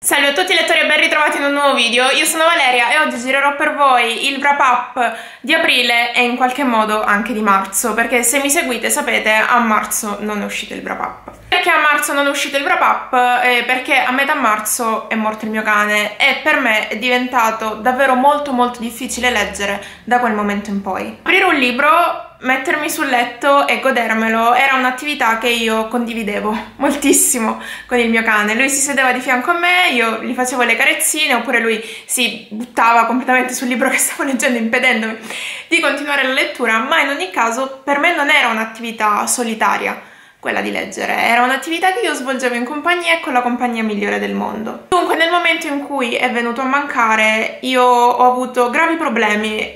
Salve a tutti lettori e ben ritrovati in un nuovo video. Io sono Valeria e oggi girerò per voi il wrap up di aprile e in qualche modo anche di marzo, perché se mi seguite sapete a marzo non è uscito il wrap up. Perché a marzo non è uscito il wrap up? Perché a metà marzo è morto il mio cane e per me è diventato davvero molto difficile leggere da quel momento in poi. Aprire un libro, mettermi sul letto e godermelo era un'attività che io condividevo moltissimo con il mio cane. Lui si sedeva di fianco a me, io gli facevo le carezzine oppure lui si buttava completamente sul libro che stavo leggendo impedendomi di continuare la lettura, ma in ogni caso per me non era un'attività solitaria quella di leggere, era un'attività che io svolgevo in compagnia e con la compagnia migliore del mondo. Dunque nel momento in cui è venuto a mancare io ho avuto gravi problemi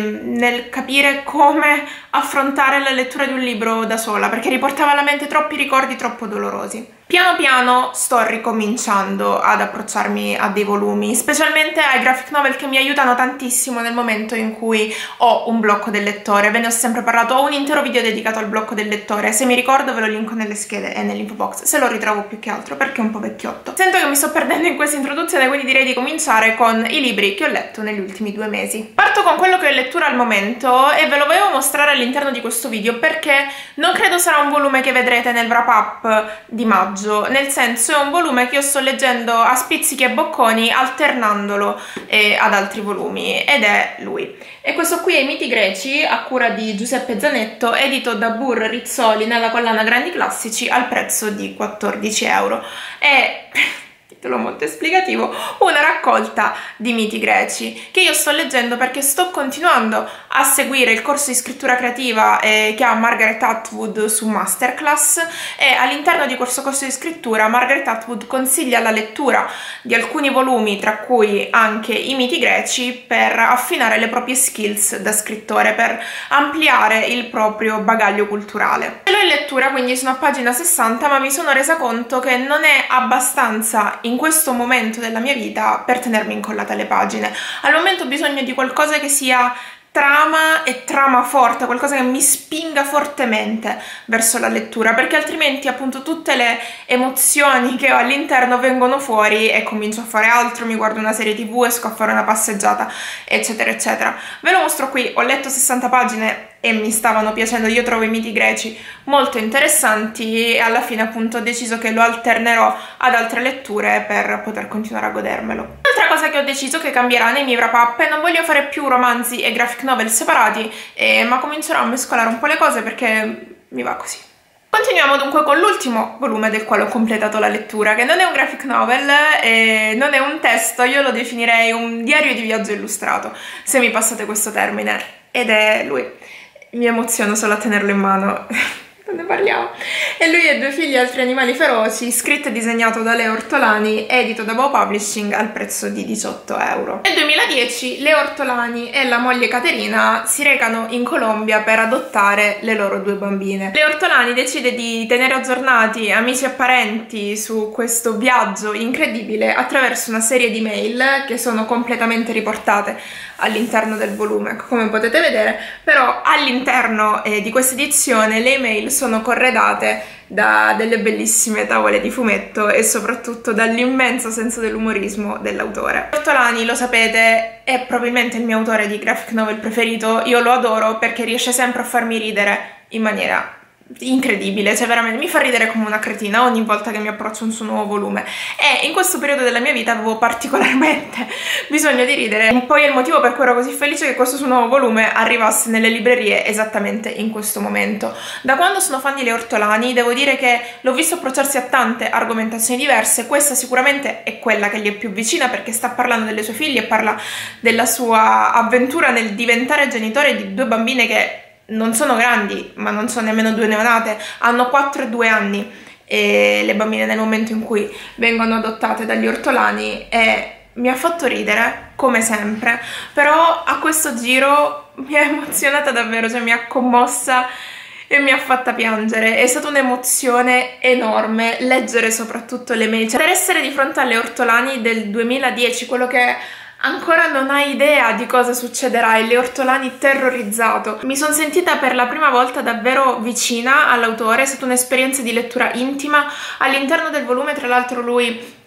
nel capire come affrontare la lettura di un libro da sola, perché riportava alla mente troppi ricordi troppo dolorosi. Piano piano sto ricominciando ad approcciarmi a dei volumi, specialmente ai graphic novel che mi aiutano tantissimo nel momento in cui ho un blocco del lettore. Ve ne ho sempre parlato, ho un intero video dedicato al blocco del lettore, se mi ricordo ve lo linko nelle schede e nell'info box, se lo ritrovo più che altro perché è un po' vecchiotto. Sento che mi sto perdendo in questa introduzione, quindi direi di cominciare con i libri che ho letto negli ultimi 2 mesi. Parto con quello che ho in lettura al momento e ve lo volevo mostrare all'interno di questo video perché non credo sarà un volume che vedrete nel wrap up di maggio. Nel senso è un volume che io sto leggendo a spizzichi e bocconi alternandolo ad altri volumi ed è lui. E questo qui è I miti greci a cura di Giuseppe Zanetto, edito da Bur Rizzoli nella collana Grandi Classici al prezzo di 14 euro. È titolo molto esplicativo, una raccolta di miti greci che io sto leggendo perché sto continuando a seguire il corso di scrittura creativa che ha Margaret Atwood su Masterclass e all'interno di questo corso di scrittura Margaret Atwood consiglia la lettura di alcuni volumi, tra cui anche I miti greci, per affinare le proprie skills da scrittore, per ampliare il proprio bagaglio culturale. Ce l'ho in lettura, quindi sono a pagina 60, ma mi sono resa conto che non è abbastanza in questo momento della mia vita per tenermi incollata alle pagine. Al momento ho bisogno di qualcosa che sia trama e trama forte, qualcosa che mi spinga fortemente verso la lettura, perché altrimenti appunto tutte le emozioni che ho all'interno vengono fuori e comincio a fare altro, mi guardo una serie TV, esco a fare una passeggiata, eccetera eccetera. Ve lo mostro qui, ho letto 60 pagine e mi stavano piacendo, io trovo I miti greci molto interessanti e alla fine appunto ho deciso che lo alternerò ad altre letture per poter continuare a godermelo. Un'altra cosa che ho deciso che cambierà nei miei wrap up è non voglio fare più romanzi e graphic novel separati, ma comincerò a mescolare un po' le cose perché mi va così. Continuiamo dunque con l'ultimo volume del quale ho completato la lettura, che non è un graphic novel, non è un testo, io lo definirei un diario di viaggio illustrato, se mi passate questo termine, ed è lui. Mi emoziono solo a tenerlo in mano. Non ne parliamo. E lui e 2 figli e altri animali feroci, scritto e disegnato da Leo Ortolani, edito da Bow Publishing al prezzo di 18 euro. Nel 2010 Leo Ortolani e la moglie Caterina si recano in Colombia per adottare le loro 2 bambine. Leo Ortolani decide di tenere aggiornati amici e parenti su questo viaggio incredibile attraverso una serie di mail che sono completamente riportate all'interno del volume, come potete vedere, però all'interno di questa edizione le email sono corredate da delle bellissime tavole di fumetto e soprattutto dall'immenso senso dell'umorismo dell'autore. Ortolani, lo sapete, è probabilmente il mio autore di graphic novel preferito, io lo adoro perché riesce sempre a farmi ridere in maniera incredibile, cioè veramente mi fa ridere come una cretina ogni volta che mi approccio a un suo nuovo volume e in questo periodo della mia vita avevo particolarmente bisogno di ridere e poi è il motivo per cui ero così felice che questo suo nuovo volume arrivasse nelle librerie esattamente in questo momento. Da quando sono fan di Leo Ortolani devo dire che l'ho visto approcciarsi a tante argomentazioni diverse, questa sicuramente è quella che gli è più vicina perché sta parlando delle sue figlie e parla della sua avventura nel diventare genitore di 2 bambine che non sono grandi, ma non sono nemmeno 2 neonate, hanno 4 e 2 anni e le bambine nel momento in cui vengono adottate dagli Ortolani e mi ha fatto ridere, come sempre, però a questo giro mi ha emozionata davvero, cioè mi ha commossa e mi ha fatta piangere. È stata un'emozione enorme leggere soprattutto le mail, cioè, per essere di fronte alle Ortolani del 2010, quello che ancora non hai idea di cosa succederà, e Leo Ortolani terrorizzato. Mi sono sentita per la prima volta davvero vicina all'autore, è stata un'esperienza di lettura intima. All'interno del volume, tra l'altro, lui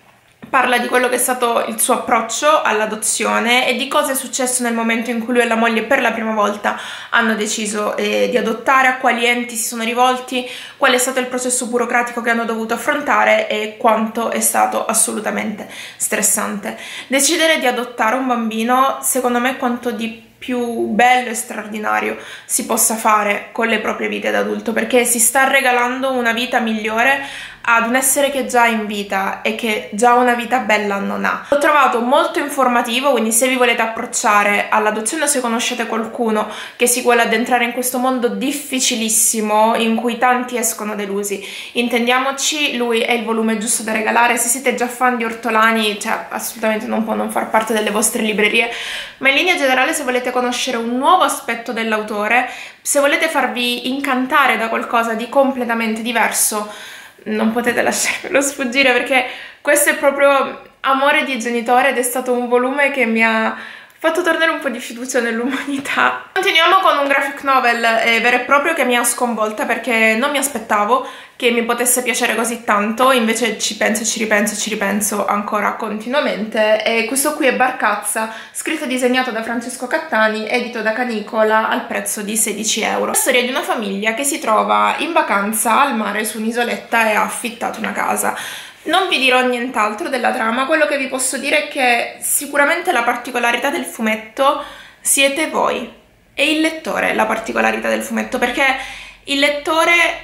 Parla di quello che è stato il suo approccio all'adozione e di cosa è successo nel momento in cui lui e la moglie per la prima volta hanno deciso di adottare, a quali enti si sono rivolti, qual è stato il processo burocratico che hanno dovuto affrontare e quanto è stato assolutamente stressante. Decidere di adottare un bambino, secondo me, quanto di più bello e straordinario si possa fare con le proprie vite da adulto, perché si sta regalando una vita migliore ad un essere che è già in vita e che già una vita bella non ha. L'ho trovato molto informativo, quindi se vi volete approcciare all'adozione o se conoscete qualcuno che si vuole addentrare in questo mondo difficilissimo in cui tanti escono delusi, intendiamoci, lui è il volume giusto da regalare. Se siete già fan di ortolani, cioè assolutamente non può non far parte delle vostre librerie, ma in linea generale, se volete conoscere un nuovo aspetto dell'autore, se volete farvi incantare da qualcosa di completamente diverso, non potete lasciarvelo sfuggire, perché questo è proprio amore di genitore ed è stato un volume che mi ha fatto tornare un po' di fiducia nell'umanità. Continuiamo con un graphic novel vero e proprio che mi ha sconvolta, perché non mi aspettavo che mi potesse piacere così tanto, invece ci penso e ci ripenso ancora continuamente. E questo qui è Barcazza, scritto e disegnato da Francesco Cattani, edito da Canicola al prezzo di 16 euro. La storia di una famiglia che si trova in vacanza al mare su un'isoletta e ha affittato una casa. Non vi dirò nient'altro della trama, quello che vi posso dire è che sicuramente la particolarità del fumetto siete voi e il lettore, la particolarità del fumetto, perché il lettore,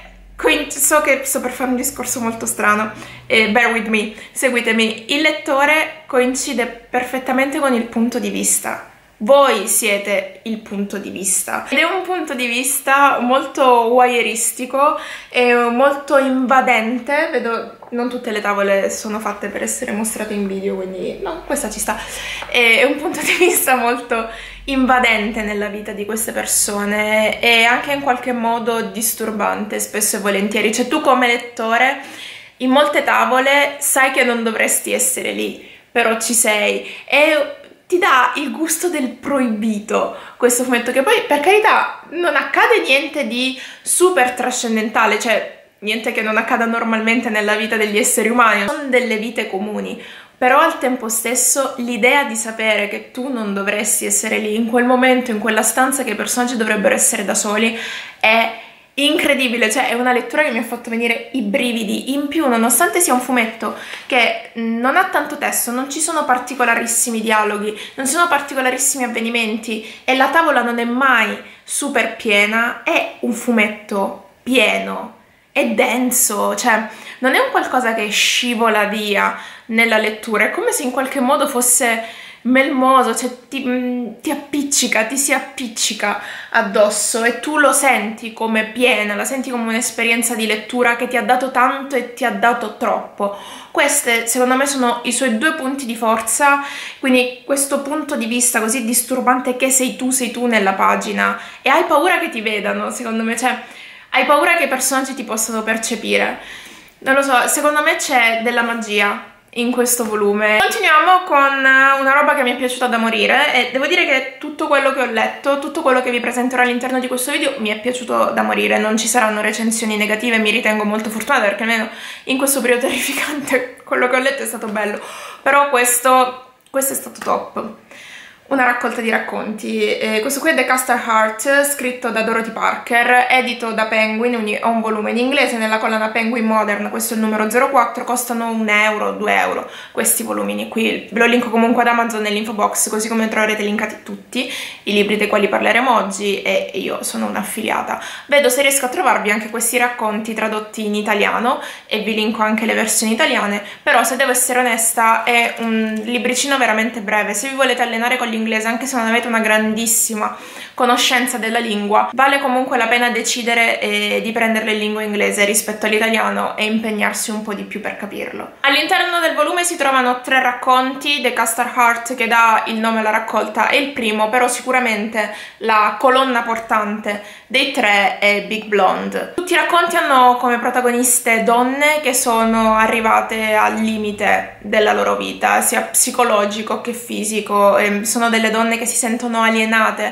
so che sto per fare un discorso molto strano, bear with me, seguitemi, il lettore coincide perfettamente con il punto di vista. Voi siete il punto di vista ed è un punto di vista molto voyeuristico e molto invadente. Vedo, non tutte le tavole sono fatte per essere mostrate in video, quindi no, questa ci sta. È un punto di vista molto invadente nella vita di queste persone e anche in qualche modo disturbante spesso e volentieri. Cioè, tu come lettore in molte tavole sai che non dovresti essere lì, però ci sei, e ti dà il gusto del proibito questo fumetto, che poi per carità non accade niente di super trascendentale, cioè niente che non accada normalmente nella vita degli esseri umani, sono delle vite comuni, però al tempo stesso l'idea di sapere che tu non dovresti essere lì in quel momento, in quella stanza, che i personaggi dovrebbero essere da soli, è incredibile. Cioè è una lettura che mi ha fatto venire i brividi. In più, nonostante sia un fumetto che non ha tanto testo, non ci sono particolarissimi dialoghi, non ci sono particolarissimi avvenimenti e la tavola non è mai super piena, è un fumetto pieno, è denso, cioè non è un qualcosa che scivola via nella lettura, è come se in qualche modo fosse melmoso, cioè ti appiccica, ti si appiccica addosso e tu lo senti come piena, la senti come un'esperienza di lettura che ti ha dato tanto e ti ha dato troppo. Questi secondo me sono i suoi due punti di forza, quindi questo punto di vista così disturbante che sei tu nella pagina e hai paura che ti vedano, secondo me, cioè hai paura che i personaggi ti possano percepire. Non lo so, secondo me c'è della magia in questo volume. Continuiamo con una roba che mi è piaciuta da morire e devo dire che tutto quello che ho letto, tutto quello che vi presenterò all'interno di questo video mi è piaciuto da morire. Non ci saranno recensioni negative, mi ritengo molto fortunata perché almeno in questo periodo terrificante quello che ho letto è stato bello, però questo è stato top. Una raccolta di racconti. Questo qui è The Custard Heart, scritto da Dorothy Parker, edito da Penguin, ho un volume in inglese nella collana Penguin Modern, questo è il numero 04, costano 1 euro, 2 euro questi volumini qui, ve lo linko comunque ad Amazon nell'info box, così come troverete linkati tutti i libri dei quali parleremo oggi e io sono un'affiliata. Vedo se riesco a trovarvi anche questi racconti tradotti in italiano e vi linko anche le versioni italiane, però se devo essere onesta è un libricino veramente breve. Se vi volete allenare con l'inglese, anche se non avete una grandissima conoscenza della lingua, vale comunque la pena decidere di prenderlo in lingua inglese rispetto all'italiano e impegnarsi un po' di più per capirlo. All'interno del volume si trovano 3 racconti. The Custard Heart, che dà il nome alla raccolta, è il primo, però sicuramente la colonna portante dei 3 è Big Blonde. Tutti i racconti hanno come protagoniste donne che sono arrivate al limite della loro vita, sia psicologico che fisico, sono delle donne che si sentono alienate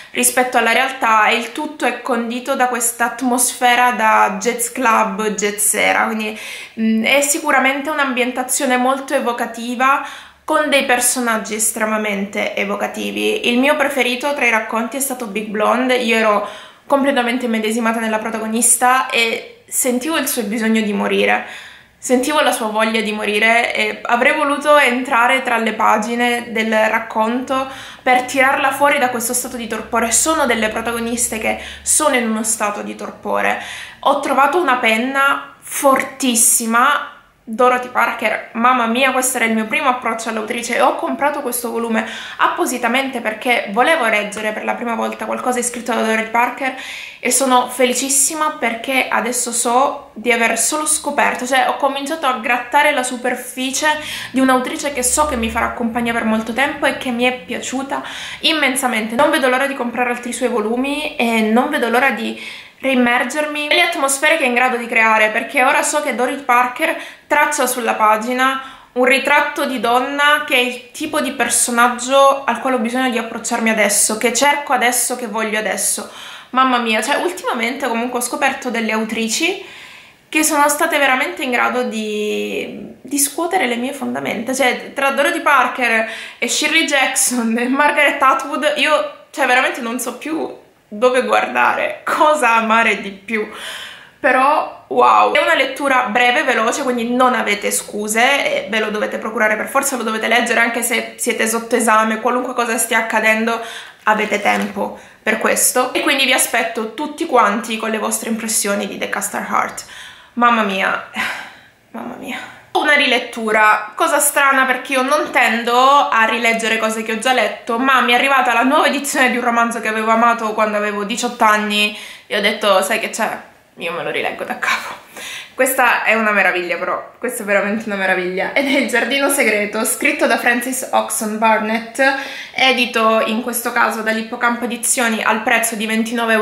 rispetto alla realtà, e il tutto è condito da questa atmosfera da jazz club, jazzera, quindi è sicuramente un'ambientazione molto evocativa, con dei personaggi estremamente evocativi. Il mio preferito tra i racconti è stato Big Blonde. Io ero completamente immedesimata nella protagonista e sentivo il suo bisogno di morire, sentivo la sua voglia di morire e avrei voluto entrare tra le pagine del racconto per tirarla fuori da questo stato di torpore. Sono delle protagoniste che sono in uno stato di torpore. Ho trovato una penna fortissima, Dorothy Parker, mamma mia, questo era il mio primo approccio all'autrice e ho comprato questo volume appositamente perché volevo leggere per la prima volta qualcosa scritto da Dorothy Parker e sono felicissima perché adesso so di aver solo scoperto, cioè ho cominciato a grattare la superficie di un'autrice che so che mi farà compagnia per molto tempo e che mi è piaciuta immensamente. Non vedo l'ora di comprare altri suoi volumi e non vedo l'ora di reimmergermi nelle atmosfere che è in grado di creare, perché ora so che Dorothy Parker traccia sulla pagina un ritratto di donna che è il tipo di personaggio al quale ho bisogno di approcciarmi adesso, che cerco adesso, che voglio adesso. Mamma mia, cioè ultimamente comunque ho scoperto delle autrici che sono state veramente in grado di scuotere le mie fondamenta. Cioè tra Dorothy Parker e Shirley Jackson e Margaret Atwood io cioè veramente non so più dove guardare, cosa amare di più. Però wow, è una lettura breve, veloce, quindi non avete scuse e ve lo dovete procurare per forza, lo dovete leggere anche se siete sotto esame, qualunque cosa stia accadendo avete tempo per questo. E quindi vi aspetto tutti quanti con le vostre impressioni di The Custard Heart. Mamma mia, mamma mia. Una rilettura, cosa strana perché io non tendo a rileggere cose che ho già letto, ma mi è arrivata la nuova edizione di un romanzo che avevo amato quando avevo 18 anni e ho detto, sai che c'è? Io me lo rileggo da capo. Questa è una meraviglia, però, questa è veramente una meraviglia, ed è Il giardino segreto, scritto da Frances Oxon Burnett, edito in questo caso dall'Hippocampo Edizioni al prezzo di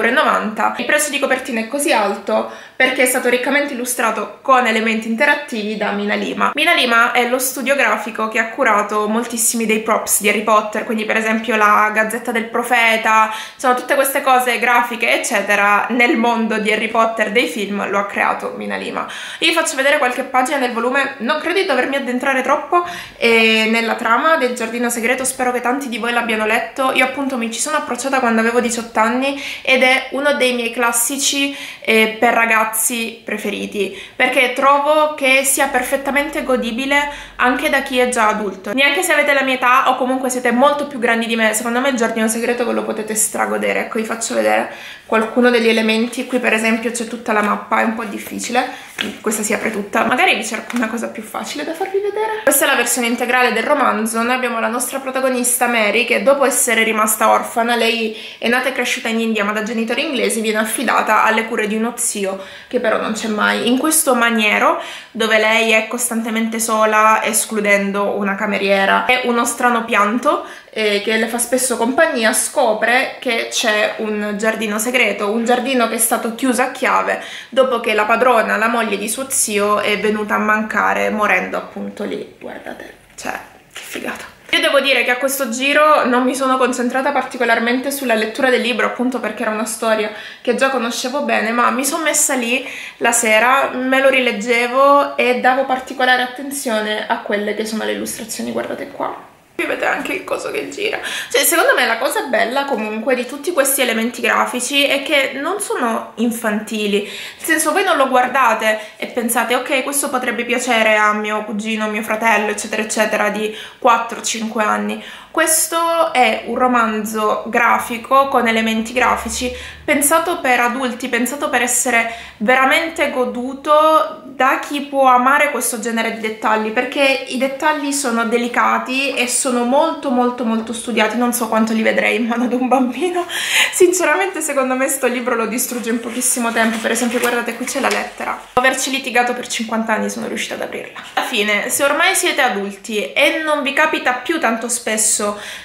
29,90 €. Il prezzo di copertina è così alto perché è stato riccamente illustrato con elementi interattivi da Mina Lima. Mina Lima è lo studio grafico che ha curato moltissimi dei props di Harry Potter, quindi per esempio la Gazzetta del Profeta, sono tutte queste cose grafiche eccetera nel mondo di Harry Potter dei film lo ha creato Mina Lima. Io vi faccio vedere qualche pagina del volume, non credo di dovermi addentrare troppo nella trama del giardino segreto, spero che tanti di voi l'abbiano letto. Io appunto mi ci sono approcciata quando avevo 18 anni ed è uno dei miei classici per ragazzi preferiti, perché trovo che sia perfettamente godibile anche da chi è già adulto. Neanche se avete la mia età o comunque siete molto più grandi di me, secondo me il giardino segreto ve lo potete stragodere. Ecco, vi faccio vedere qualcuno degli elementi. Qui per esempio c'è tutta la mappa, è un po' difficile, questa si apre tutta, magari vi cerco una cosa più facile da farvi vedere. Questa è la versione integrale del romanzo. Noi abbiamo la nostra protagonista Mary che dopo essere rimasta orfana, lei è nata e cresciuta in India ma da genitori inglesi, viene affidata alle cure di uno zio che però non c'è mai. In questo maniero dove lei è costantemente sola, escludendo una cameriera e uno strano pianto che le fa spesso compagnia, scopre che c'è un giardino segreto, un giardino che è stato chiuso a chiave dopo che la padrona, la moglie di suo zio, è venuta a mancare morendo appunto lì. Guardate, cioè, che figata. Io devo dire che a questo giro non mi sono concentrata particolarmente sulla lettura del libro, appunto perché era una storia che già conoscevo bene, ma mi sono messa lì la sera, me lo rileggevo e davo particolare attenzione a quelle che sono le illustrazioni. Guardate qua. Qui vedete anche il coso che gira. Cioè, secondo me la cosa bella comunque di tutti questi elementi grafici è che non sono infantili. Nel senso, voi non lo guardate e pensate, ok, questo potrebbe piacere a mio cugino, mio fratello, eccetera, eccetera, di 4-5 anni. Questo è un romanzo grafico con elementi grafici pensato per adulti, pensato per essere veramente goduto da chi può amare questo genere di dettagli, perché i dettagli sono delicati e sono molto molto molto studiati. Non so quanto li vedrei in mano ad un bambino, sinceramente secondo me sto libro lo distrugge in pochissimo tempo. Per esempio guardate, qui c'è la lettera, dopo averci litigato per 50 anni sono riuscita ad aprirla. Alla fine, se ormai siete adulti e non vi capita più tanto spesso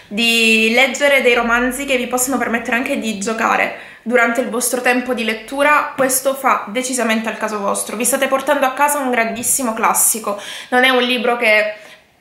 di leggere dei romanzi che vi possono permettere anche di giocare durante il vostro tempo di lettura, questo fa decisamente al caso vostro. Vi state portando a casa un grandissimo classico, non è un libro che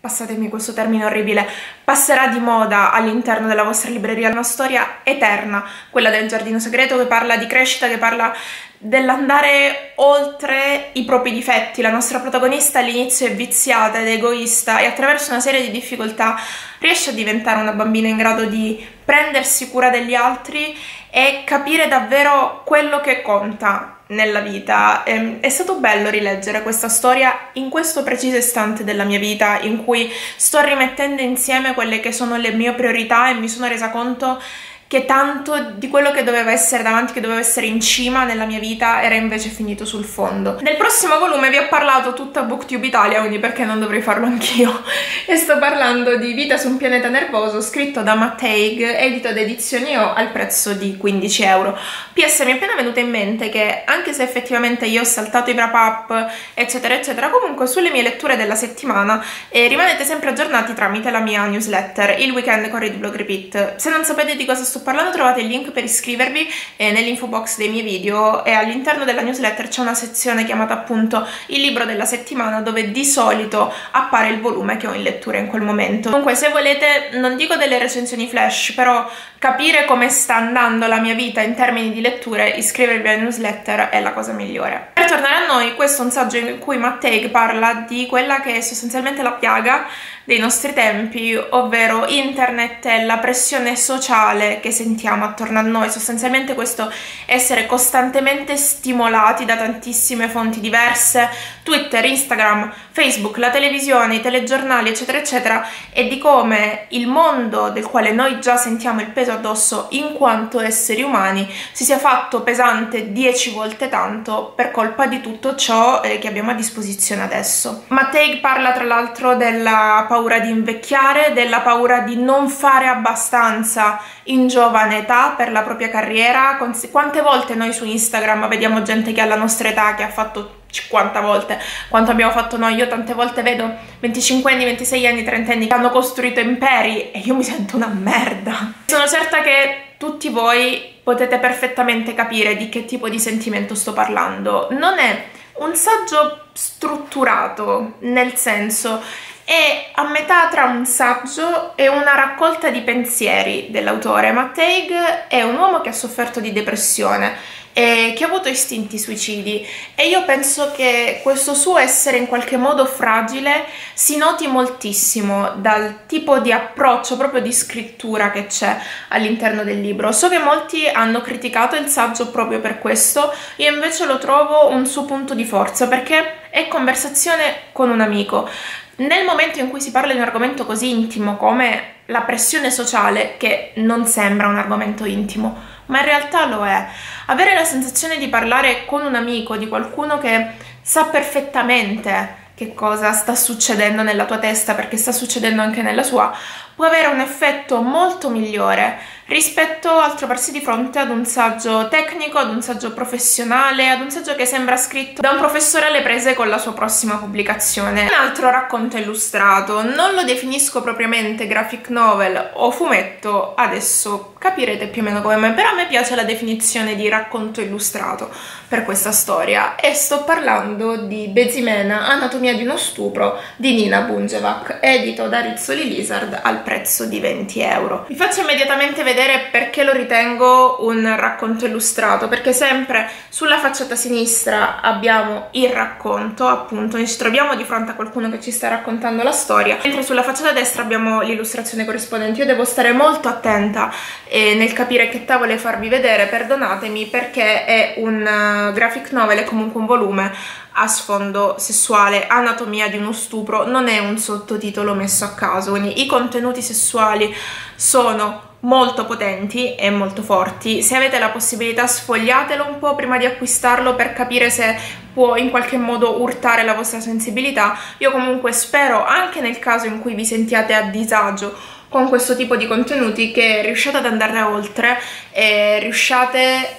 passatemi questo termine orribile, passerà di moda all'interno della vostra libreria, una storia eterna, quella del Giardino Segreto, che parla di crescita, che parla dell'andare oltre i propri difetti. La nostra protagonista all'inizio è viziata ed egoista e attraverso una serie di difficoltà riesce a diventare una bambina in grado di prendersi cura degli altri e capire davvero quello che conta nella vita. È stato bello rileggere questa storia in questo preciso istante della mia vita in cui sto rimettendo insieme quelle che sono le mie priorità e mi sono resa conto che tanto di quello che doveva essere davanti, che doveva essere in cima nella mia vita, era invece finito sul fondo. Nel prossimo volume vi ho parlato tutta Booktube Italia, quindi perché non dovrei farlo anch'io? E sto parlando di Vita su un pianeta nervoso, scritto da Matt Haig, edito ad Edizioni O al prezzo di 15 euro. PS, mi è appena venuto in mente che, anche se effettivamente io ho saltato i wrap-up, eccetera, eccetera, comunque sulle mie letture della settimana rimanete sempre aggiornati tramite la mia newsletter, il weekend con Read Blog Repeat. Se non sapete di cosa sto parlando, trovate il link per iscrivervi nell'info box dei miei video, e all'interno della newsletter c'è una sezione chiamata appunto il libro della settimana, dove di solito appare il volume che ho in lettura in quel momento. Comunque, se volete, non dico delle recensioni flash, però capire come sta andando la mia vita in termini di letture, iscrivervi alla newsletter è la cosa migliore. Per tornare a noi, questo è un saggio in cui Matt Haig parla di quella che è sostanzialmente la piaga dei nostri tempi, ovvero internet e la pressione sociale che sentiamo attorno a noi. Sostanzialmente questo essere costantemente stimolati da tantissime fonti diverse, Twitter, Instagram, Facebook, la televisione, i telegiornali, eccetera eccetera, e di come il mondo del quale noi già sentiamo il peso addosso in quanto esseri umani si sia fatto pesante 10 volte tanto per colpa di tutto ciò che abbiamo a disposizione adesso. Matt Haig parla tra l'altro della paura di invecchiare, della paura di non fare abbastanza in giovane età per la propria carriera. Quante volte noi su Instagram vediamo gente che ha la nostra età, che ha fatto 50 volte quanto abbiamo fatto noi. Io tante volte vedo 25 anni, 26 anni, 30 anni che hanno costruito imperi e io mi sento una merda. Sono certa che tutti voi potete perfettamente capire di che tipo di sentimento sto parlando. Non è un saggio strutturato, nel senso è a metà tra un saggio e una raccolta di pensieri dell'autore. Matt Haig è un uomo che ha sofferto di depressione e che ha avuto istinti suicidi, e io penso che questo suo essere in qualche modo fragile si noti moltissimo dal tipo di approccio, proprio di scrittura che c'è all'interno del libro. So che molti hanno criticato il saggio proprio per questo, io invece lo trovo un suo punto di forza, perché è conversazione con un amico. Nel momento in cui si parla di un argomento così intimo come la pressione sociale, che non sembra un argomento intimo, ma in realtà lo è, avere la sensazione di parlare con un amico, di qualcuno che sa perfettamente che cosa sta succedendo nella tua testa, perché sta succedendo anche nella sua, può avere un effetto molto migliore rispetto al trovarsi di fronte ad un saggio tecnico, ad un saggio professionale, ad un saggio che sembra scritto da un professore alle prese con la sua prossima pubblicazione. Un altro racconto illustrato, non lo definisco propriamente graphic novel o fumetto, adesso capirete più o meno come me, però a me piace la definizione di racconto illustrato per questa storia, e sto parlando di Bezimena, Anatomia di uno stupro di Nina Bunjevac, edito da Rizzoli Lizard al prezzo di 20 euro. Vi faccio immediatamente vedere perché lo ritengo un racconto illustrato, perché sempre sulla facciata sinistra abbiamo il racconto, appunto, ci troviamo di fronte a qualcuno che ci sta raccontando la storia, mentre sulla facciata destra abbiamo l'illustrazione corrispondente. Io devo stare molto attenta nel capire che tavole farvi vedere, perdonatemi, perché è un graphic novel, è comunque un volume a sfondo sessuale. Anatomia di uno stupro non è un sottotitolo messo a caso, quindi i contenuti sessuali sono molto potenti e molto forti. Se avete la possibilità, sfogliatelo un po' prima di acquistarlo per capire se può in qualche modo urtare la vostra sensibilità. Io comunque spero, anche nel caso in cui vi sentiate a disagio con questo tipo di contenuti, che riusciate ad andare oltre e riusciate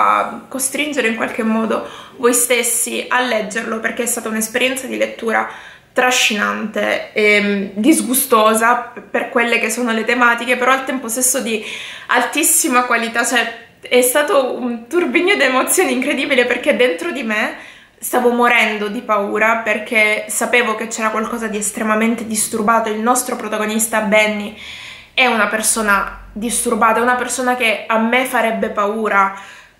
a costringere in qualche modo voi stessi a leggerlo, perché è stata un'esperienza di lettura trascinante e disgustosa per quelle che sono le tematiche, però al tempo stesso di altissima qualità. Cioè, è stato un turbinio di emozioni incredibile, perché dentro di me stavo morendo di paura perché sapevo che c'era qualcosa di estremamente disturbato. Il nostro protagonista Benny è una persona disturbata, è una persona che a me farebbe paura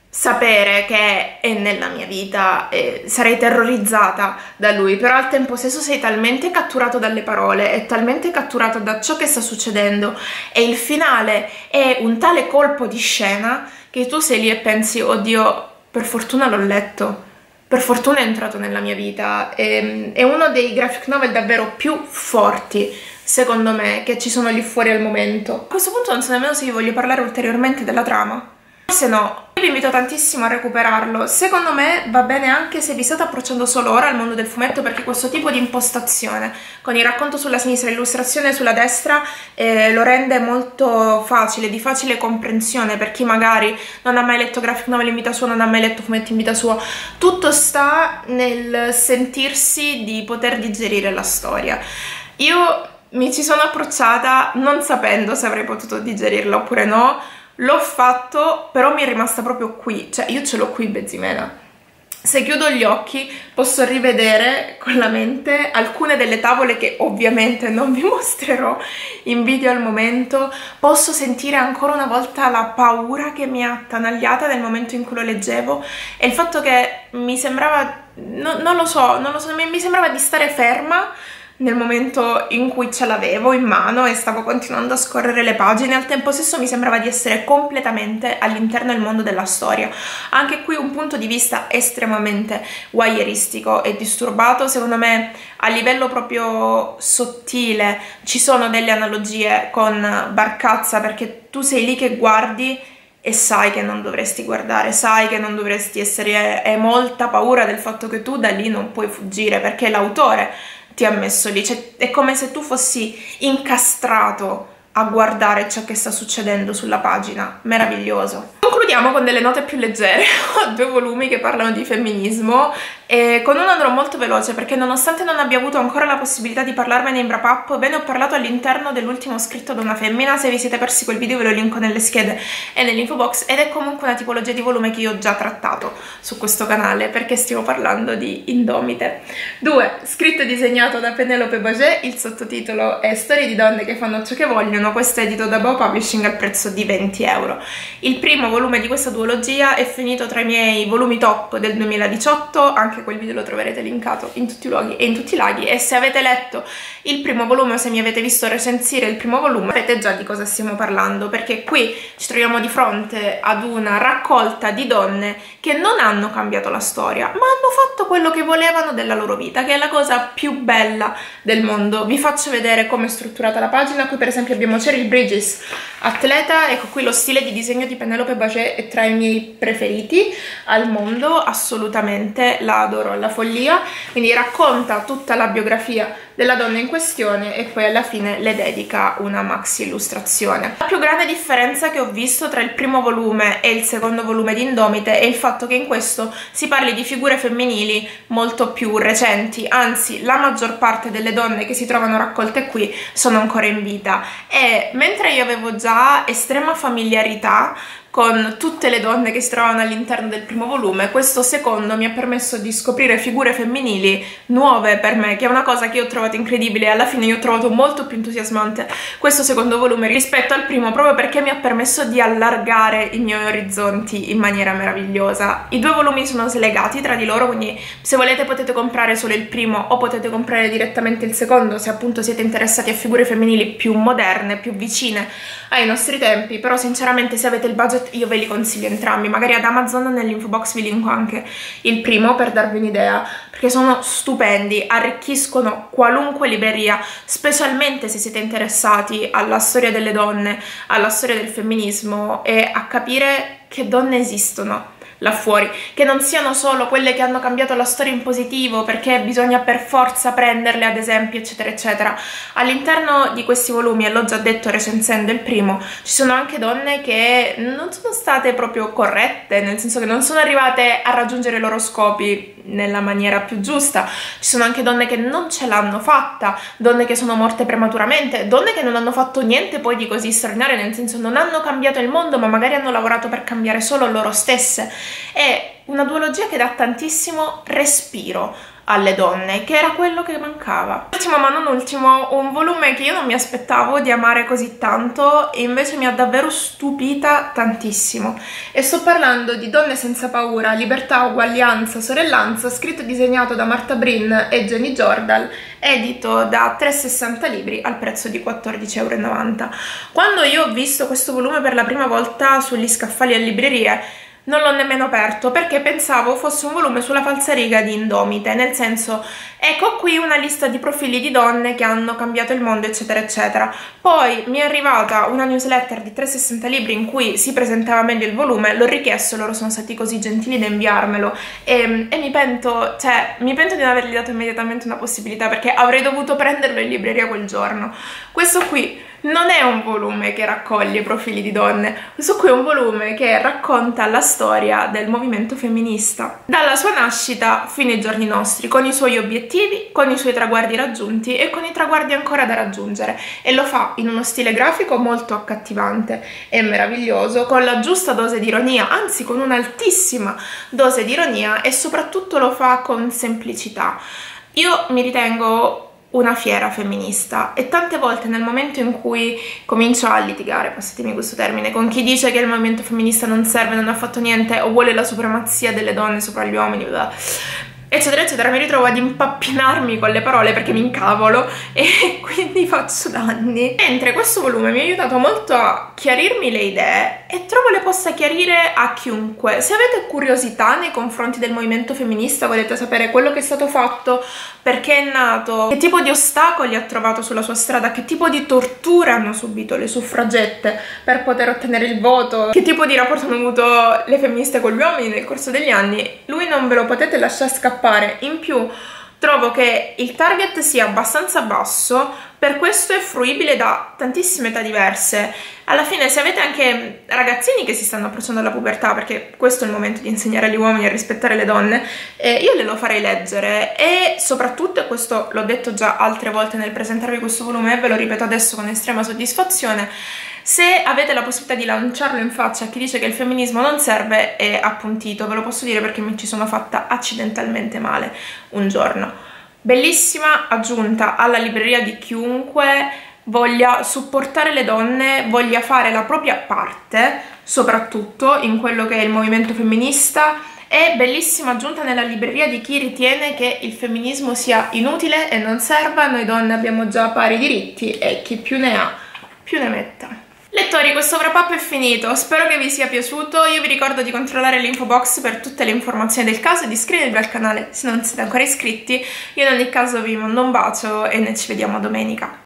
sapere che è nella mia vita, e sarei terrorizzata da lui, però al tempo stesso sei talmente catturato dalle parole, è talmente catturato da ciò che sta succedendo, e il finale è un tale colpo di scena che tu sei lì e pensi, oddio, per fortuna l'ho letto, per fortuna è entrato nella mia vita. È uno dei graphic novel davvero più forti, secondo me, che ci sono lì fuori al momento. A questo punto non so nemmeno se vi voglio parlare ulteriormente della trama. Se no, io vi invito tantissimo a recuperarlo. Secondo me va bene anche se vi state approcciando solo ora al mondo del fumetto, perché questo tipo di impostazione, con il racconto sulla sinistra e l'illustrazione sulla destra, lo rende molto facile, di facile comprensione per chi magari non ha mai letto graphic novel in vita sua, non ha mai letto fumetti in vita sua. Tutto sta nel sentirsi di poter digerire la storia. Io mi ci sono approcciata non sapendo se avrei potuto digerirla oppure no. L'ho fatto, però mi è rimasta proprio qui, cioè io ce l'ho qui in Bezzimena. Se chiudo gli occhi posso rivedere con la mente alcune delle tavole che ovviamente non vi mostrerò in video al momento. Posso sentire ancora una volta la paura che mi ha attanagliata nel momento in cui lo leggevo, e il fatto che mi sembrava, non lo so, mi sembrava di stare ferma nel momento in cui ce l'avevo in mano e stavo continuando a scorrere le pagine. Al tempo stesso mi sembrava di essere completamente all'interno del mondo della storia. Anche qui un punto di vista estremamente voyeuristico e disturbato. Secondo me a livello proprio sottile ci sono delle analogie con Barcazza, perché tu sei lì che guardi e sai che non dovresti guardare, sai che non dovresti essere, hai molta paura del fatto che tu da lì non puoi fuggire perché l'autore ti ha messo lì, cioè, è come se tu fossi incastrato a guardare ciò che sta succedendo sulla pagina. Meraviglioso. Concludiamo con delle note più leggere. Ho 2 volumi che parlano di femminismo e con uno andrò molto veloce perché nonostante non abbia avuto ancora la possibilità di parlarmene in wrap up, ve ne ho parlato all'interno dell'ultimo scritto da una femmina. Se vi siete persi quel video ve lo linko nelle schede e nell'info box, ed è comunque una tipologia di volume che io ho già trattato su questo canale perché stiamo parlando di Indomite. 2, scritto e disegnato da Penelope Baget, il sottotitolo è Storie di donne che fanno ciò che vogliono. Questo è edito da Bow Publishing al prezzo di 20 euro. Il primo volume di questa duologia è finito tra i miei volumi top del 2018, anche quel video lo troverete linkato in tutti i luoghi e in tutti i laghi, e se avete letto il primo volume o se mi avete visto recensire il primo volume sapete già di cosa stiamo parlando, perché qui ci troviamo di fronte ad una raccolta di donne che non hanno cambiato la storia, ma hanno fatto quello che volevano della loro vita, che è la cosa più bella del mondo. Vi faccio vedere come è strutturata la pagina. Qui per esempio abbiamo Cheryl Bridges, atleta. Ecco qui lo stile di disegno di Penelope Baget è tra i miei preferiti al mondo, assolutamente, la adoro alla follia. Quindi racconta tutta la biografia della donna in questione e poi alla fine le dedica una maxi illustrazione. La più grande differenza che ho visto tra il primo volume e il secondo volume di Indomite è il fatto che in questo si parli di figure femminili molto più recenti, anzi la maggior parte delle donne che si trovano raccolte qui sono ancora in vita, e mentre io avevo già estrema familiarità con tutte le donne che si trovano all'interno del primo volume, questo secondo mi ha permesso di scoprire figure femminili nuove per me, che è una cosa che io ho trovato incredibile, e alla fine io ho trovato molto più entusiasmante questo secondo volume rispetto al primo, proprio perché mi ha permesso di allargare i miei orizzonti in maniera meravigliosa. I 2 volumi sono slegati tra di loro, quindi se volete potete comprare solo il primo o potete comprare direttamente il secondo se appunto siete interessati a figure femminili più moderne, più vicine ai nostri tempi. Però sinceramente se avete il budget io ve li consiglio entrambi. Magari ad Amazon nell'info box vi linko anche il primo per darvi un'idea, perché sono stupendi, arricchiscono qualunque libreria, specialmente se siete interessati alla storia delle donne, alla storia del femminismo e a capire che donne esistono là fuori, che non siano solo quelle che hanno cambiato la storia in positivo perché bisogna per forza prenderle ad esempio, eccetera eccetera. All'interno di questi volumi, e l'ho già detto recensendo il primo, ci sono anche donne che non sono state proprio corrette, nel senso che non sono arrivate a raggiungere i loro scopi nella maniera più giusta. Ci sono anche donne che non ce l'hanno fatta, donne che sono morte prematuramente, donne che non hanno fatto niente poi di così straordinario, nel senso non hanno cambiato il mondo, ma magari hanno lavorato per cambiare solo loro stesse. È una duologia che dà tantissimo respiro alle donne, che era quello che mancava. Ultimo ma non ultimo, un volume che io non mi aspettavo di amare così tanto e invece mi ha davvero stupita tantissimo. E sto parlando di Donne senza paura, libertà, uguaglianza, sorellanza, scritto e disegnato da Marta Brin e Jenny Jordal, edito da 360 libri al prezzo di 14,90 €. Quando io ho visto questo volume per la prima volta sugli scaffali a librerie, non l'ho nemmeno aperto perché pensavo fosse un volume sulla falsariga di Indomite, nel senso, ecco qui una lista di profili di donne che hanno cambiato il mondo, eccetera eccetera. Poi mi è arrivata una newsletter di 360 libri in cui si presentava meglio il volume, l'ho richiesto, loro sono stati così gentili da inviarmelo e mi pento di non avergli dato immediatamente una possibilità, perché avrei dovuto prenderlo in libreria quel giorno. Questo qui non è un volume che raccoglie profili di donne, questo qui è un volume che racconta la storia del movimento femminista, dalla sua nascita fino ai giorni nostri, con i suoi obiettivi, con i suoi traguardi raggiunti e con i traguardi ancora da raggiungere, e lo fa in uno stile grafico molto accattivante e meraviglioso, con la giusta dose di ironia, anzi con un'altissima dose di ironia, e soprattutto lo fa con semplicità. Io mi ritengo una fiera femminista e tante volte nel momento in cui comincio a litigare, passatemi questo termine, con chi dice che il movimento femminista non serve, non ha fatto niente o vuole la supremazia delle donne sopra gli uomini, eccetera eccetera, mi ritrovo ad impappinarmi con le parole perché mi incavolo e quindi faccio danni. Mentre questo volume mi ha aiutato molto a chiarirmi le idee e trovo le possa chiarire a chiunque. Se avete curiosità nei confronti del movimento femminista, volete sapere quello che è stato fatto, perché è nato, che tipo di ostacoli ha trovato sulla sua strada, che tipo di torture hanno subito le suffragette per poter ottenere il voto, che tipo di rapporto hanno avuto le femministe con gli uomini nel corso degli anni, lui non ve lo potete lasciare scappare. In più trovo che il target sia abbastanza basso, per questo è fruibile da tantissime età diverse. Alla fine, se avete anche ragazzini che si stanno approcciando alla pubertà, perché questo è il momento di insegnare agli uomini a rispettare le donne, io glielo farei leggere. E soprattutto, e questo l'ho detto già altre volte nel presentarvi questo volume e ve lo ripeto adesso con estrema soddisfazione, se avete la possibilità di lanciarlo in faccia a chi dice che il femminismo non serve, è appuntito, ve lo posso dire perché mi ci sono fatta accidentalmente male un giorno. Bellissima aggiunta alla libreria di chiunque voglia supportare le donne, voglia fare la propria parte, soprattutto in quello che è il movimento femminista, e bellissima aggiunta nella libreria di chi ritiene che il femminismo sia inutile e non serva, noi donne abbiamo già pari diritti e chi più ne ha più ne metta. Lettori, questo wrap up è finito, spero che vi sia piaciuto. Io vi ricordo di controllare l'info box per tutte le informazioni del caso e di iscrivervi al canale se non siete ancora iscritti. Io in ogni caso vi mando un bacio e noi ci vediamo domenica.